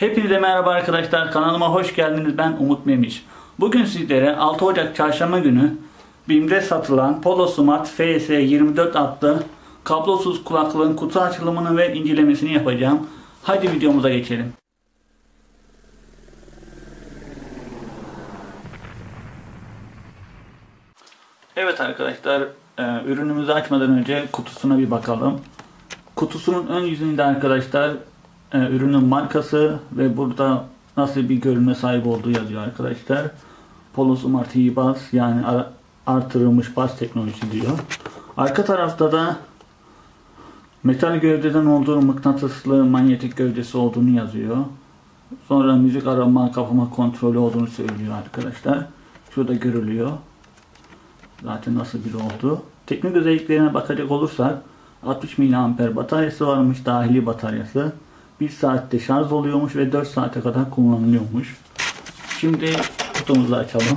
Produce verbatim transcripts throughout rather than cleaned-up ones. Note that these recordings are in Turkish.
Hepinize merhaba arkadaşlar, kanalıma hoş geldiniz. Ben Umut Memiş. Bugün sizlere altı Ocak Çarşamba günü BİM'de satılan PoloSmart F S yirmi dört adlı kablosuz kulaklığın kutu açılımını ve incelemesini yapacağım. Hadi videomuza geçelim. Evet arkadaşlar, ürünümüzü açmadan önce kutusuna bir bakalım. Kutusunun ön yüzünde arkadaşlar ürünün markası ve burada nasıl bir görünme sahip olduğu yazıyor arkadaşlar. PoloSmart E-Bus, yani artırılmış bas teknolojisi diyor. Arka tarafta da metal gövdeden olduğu, mıknatıslı manyetik gövdesi olduğunu yazıyor. Sonra müzik arama, kapama kontrolü olduğunu söylüyor arkadaşlar. Şurada görülüyor. Zaten nasıl biri oldu. Teknik özelliklerine bakacak olursak altmış miliamper bataryası varmış, dahili bataryası. bir saatte şarj oluyormuş ve dört saate kadar kullanılıyormuş. Şimdi kutumuzu açalım.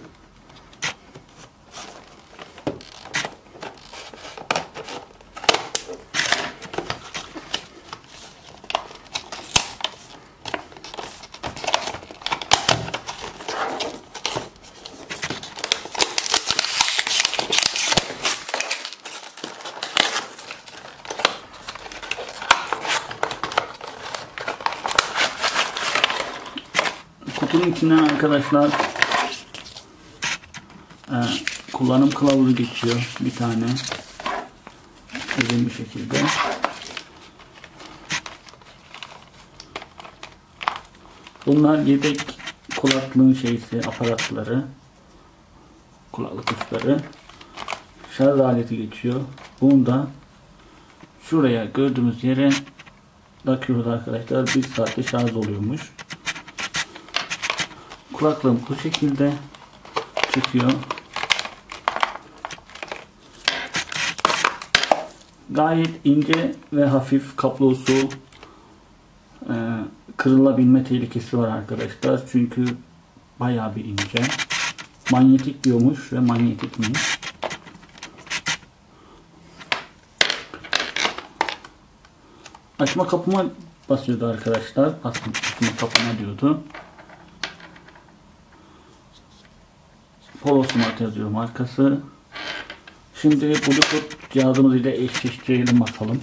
Kutunun içinden arkadaşlar e, kullanım kılavuzu geçiyor bir tane, uzun bir şekilde. Bunlar yedek kulaklığın şeysi, aparatları, kulaklık uçları, şarj aleti geçiyor. Bunu da şuraya, gördüğümüz yere takıyoruz arkadaşlar. bir saatte şarj oluyormuş. Kulaklığım bu şekilde çıkıyor. Gayet ince ve hafif, kablosu e, kırılabilme tehlikesi var arkadaşlar. Çünkü bayağı bir ince. Manyetik diyormuş ve manyetik mi? Açma kapıma basıyordu arkadaşlar. Açma kapıma diyordu. PoloSmart yazıyor markası. Şimdi Bluetooth cihazımız ile eşleştirelim bakalım.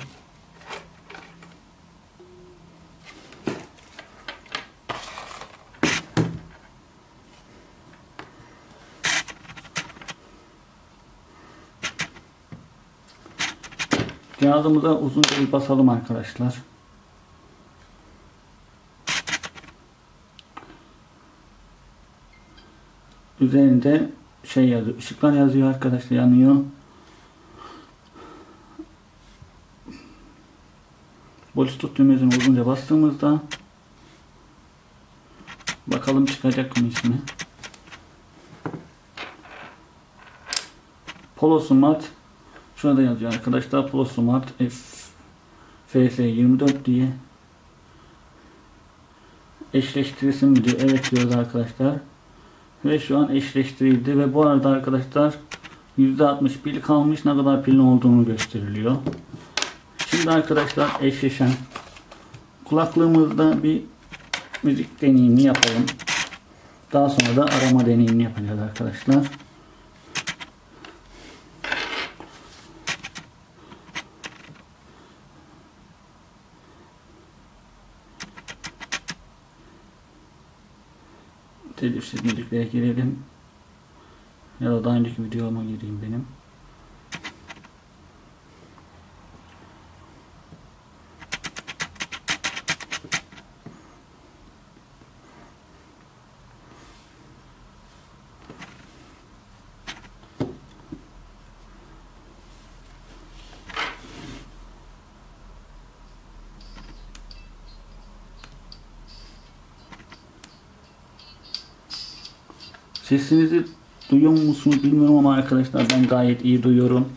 Cihazımıza uzunca bir basalım arkadaşlar. Üzerinde şey yazıyor, ışıklar yazıyor arkadaşlar, yanıyor. Bluetooth düğmesine uzunca bastığımızda bakalım çıkacak mı ismi. PoloSmart şurada yazıyor arkadaşlar, PoloSmart F S yirmi dört diye. Eşleştirilsin mi diyor. Evet diyoruz arkadaşlar. Ve şu an eşleştirildi ve bu arada arkadaşlar yüzde altmış pil kalmış, ne kadar pilin olduğunu gösteriliyor. Şimdi arkadaşlar eşleşen kulaklığımızda bir müzik deneyimini yapalım. Daha sonra da arama deneyimini yapacağız arkadaşlar. Telifsiz müziklere girelim. Ya da daha önceki videoma gireyim benim. Sesinizi duyuyor musunuz bilmiyorum ama arkadaşlar ben gayet iyi duyuyorum.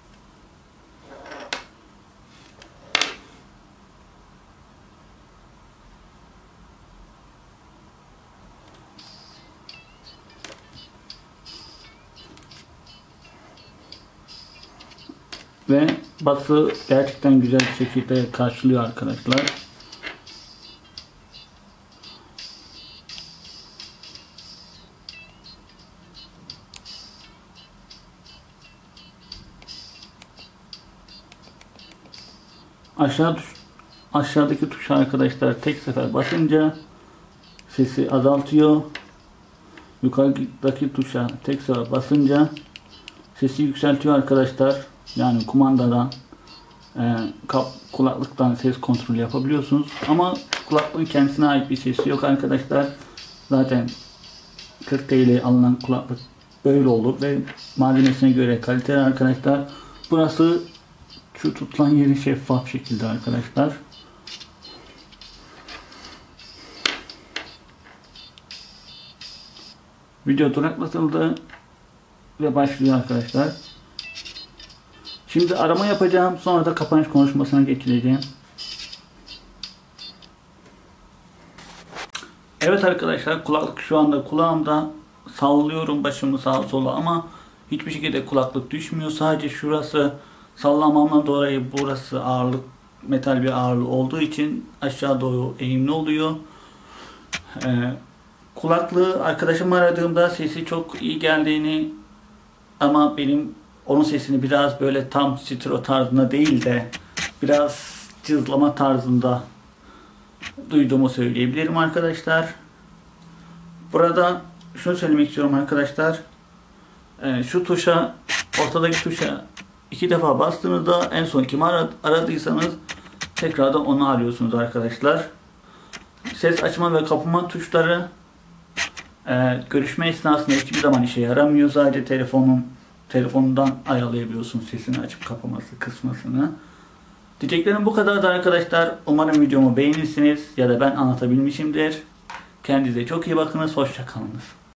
Ve bası gerçekten güzel bir şekilde karşılıyor arkadaşlar. Aşağı tuş, aşağıdaki tuşa arkadaşlar tek sefer basınca sesi azaltıyor. Yukarıdaki tuşa tek sefer basınca sesi yükseltiyor arkadaşlar. Yani kumandadan e, kap, kulaklıktan ses kontrolü yapabiliyorsunuz. Ama kulaklığın kendisine ait bir sesi yok arkadaşlar. Zaten kırk T L'ye alınan kulaklık böyle olur ve malzemesine göre kaliteli arkadaşlar. Burası şu tutulan yeri şeffaf şekilde arkadaşlar. Video duraklatıldı ve başlıyor arkadaşlar. Şimdi arama yapacağım, sonra da kapanış konuşmasına geçileceğim. Evet arkadaşlar, kulaklık şu anda kulağımda, sallıyorum başımı sağa sola ama hiçbir şekilde kulaklık düşmüyor. Sadece şurası sallamamdan dolayı burası ağırlık, metal bir ağırlığı olduğu için aşağı doğru eğimli oluyor. Ee, kulaklığı arkadaşım aradığımda sesi çok iyi geldiğini ama benim onun sesini biraz böyle tam stereo tarzında değil de biraz cızlama tarzında duyduğumu söyleyebilirim arkadaşlar. Burada şunu söylemek istiyorum arkadaşlar. Ee, şu tuşa, ortadaki tuşa iki defa bastığınızda en son kimi aradıysanız tekrardan onu arıyorsunuz arkadaşlar. Ses açma ve kapama tuşları e, görüşme esnasında hiçbir zaman işe yaramıyor. Sadece telefonun telefonundan ayarlayabiliyorsunuz sesini açıp kapaması, kısmasını. Diyeceklerim bu kadardı arkadaşlar. Umarım videomu beğenirsiniz ya da ben anlatabilmişimdir. Kendinize çok iyi bakınız. Hoşça kalınız.